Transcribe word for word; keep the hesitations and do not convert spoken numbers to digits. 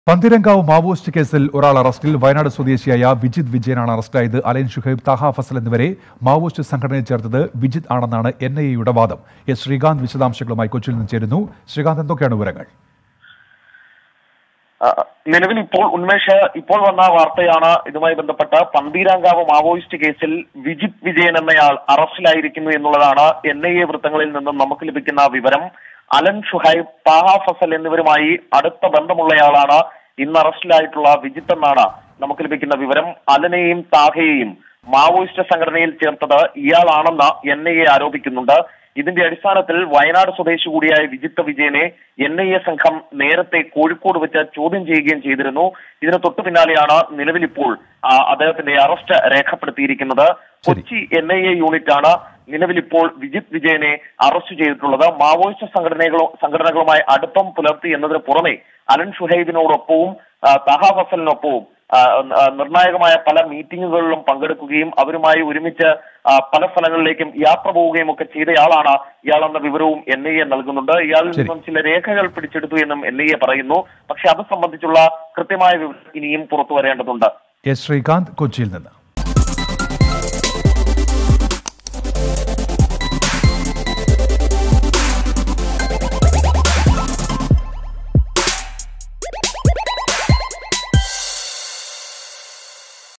Panthirankavu Maoist കേസിൽ ഒരാൾ അറസ്റ്റിൽ. വയനാട് സ്വദേശിയായ വിജിത് വിജയനാണ് അറസ്റ്റിലായത്. അലൻ ഷുഹൈബ്, താഹ ഫസൽ എന്നിവരെ മാവോയിസ്റ്റ് സംഘടനയിൽ ചേർത്തത് വിജിത് ആണെന്നാണ് എൻ ഐ എയുടെ വാദം. എസ് ശ്രീകാന്ത് വിശദാംശങ്ങളുമായി കൊച്ചിയിൽ നിന്ന് ചേരുന്നു. ശ്രീകാന്ത്, എന്തൊക്കെയാണ് വിവരങ്ങൾ? നിലവിൽ ഇപ്പോൾ ഉന്മേഷ് ഇപ്പോൾ വന്ന വാർത്തയാണ് ഇതുമായി ബന്ധപ്പെട്ട പന്തീരാങ്കാവ് മാവോയിസ്റ്റ് കേസിൽ വിജിത് വിജയൻ എന്നയാൾ അറസ്റ്റിലായിരിക്കുന്നു എന്നുള്ളതാണ് എൻ ഐ എ വൃത്തങ്ങളിൽ നിന്നും നമുക്ക് ലഭിക്കുന്ന വിവരം. അലൻ ഷുഹൈബ്, താഹ ഫസൽ എന്നിവരുമായി അടുത്ത ബന്ധമുള്ളയാളാണ് ഇന്ന് അറസ്റ്റിലായിട്ടുള്ള വിജിത്ത് എന്നാണ് നമുക്ക് ലഭിക്കുന്ന വിവരം. അലനെയും താഹയെയും മാവോയിസ്റ്റ് സംഘടനയിൽ ചേർത്തത് ഇയാളാണെന്ന് എൻ ഐ എ ആരോപിക്കുന്നുണ്ട്. ഇതിന്റെ അടിസ്ഥാനത്തിൽ വയനാട് സ്വദേശി കൂടിയായ വിജിത്ത് വിജയനെ എൻ ഐ എ സംഘം നേരത്തെ കോഴിക്കോട് വെച്ച് ചോദ്യം ചെയ്യുകയും ചെയ്തിരുന്നു. ഇതിന് തൊട്ടു പിന്നാലെയാണ് നിലവിൽ ഇപ്പോൾ അദ്ദേഹത്തിന്റെ അറസ്റ്റ് രേഖപ്പെടുത്തിയിരിക്കുന്നത്. Kochi N I A unit ആണ് നിലവിൽ ഇപ്പോൾ വിജിത് വിജയനെ അറസ്റ്റ് ചെയ്തിട്ടുള്ളത്. മാവോയിസ്റ്റ് സംഘടനകളോ സംഘടനകളുമായി അടുപ്പം പുലർത്തി എന്നതിന് പുറമെ അലൻ ഷുഹൈബിനോടൊപ്പവും താഹ ഫസലിനൊപ്പവും നിർണായകമായ പല മീറ്റിംഗുകളിലും പങ്കെടുക്കുകയും അവരുമായി ഒരുമിച്ച് പല സ്ഥലങ്ങളിലേക്കും യാത്ര പോവുകയും ഒക്കെ ചെയ്തയാളാണ് ഇയാളെന്ന വിവരവും എൻ ഐ എ നൽകുന്നുണ്ട്. ഇയാളിൽ നിന്നും ചില രേഖകൾ പിടിച്ചെടുത്തു എന്നും എൻ ഐ എ പറയുന്നു. പക്ഷെ അത് സംബന്ധിച്ചുള്ള കൃത്യമായ വിവരം ഇനിയും പുറത്തു വരേണ്ടതുണ്ട്. എസ് ശ്രീകാന്ത്, കൊച്ചിയിൽ നിന്ന്.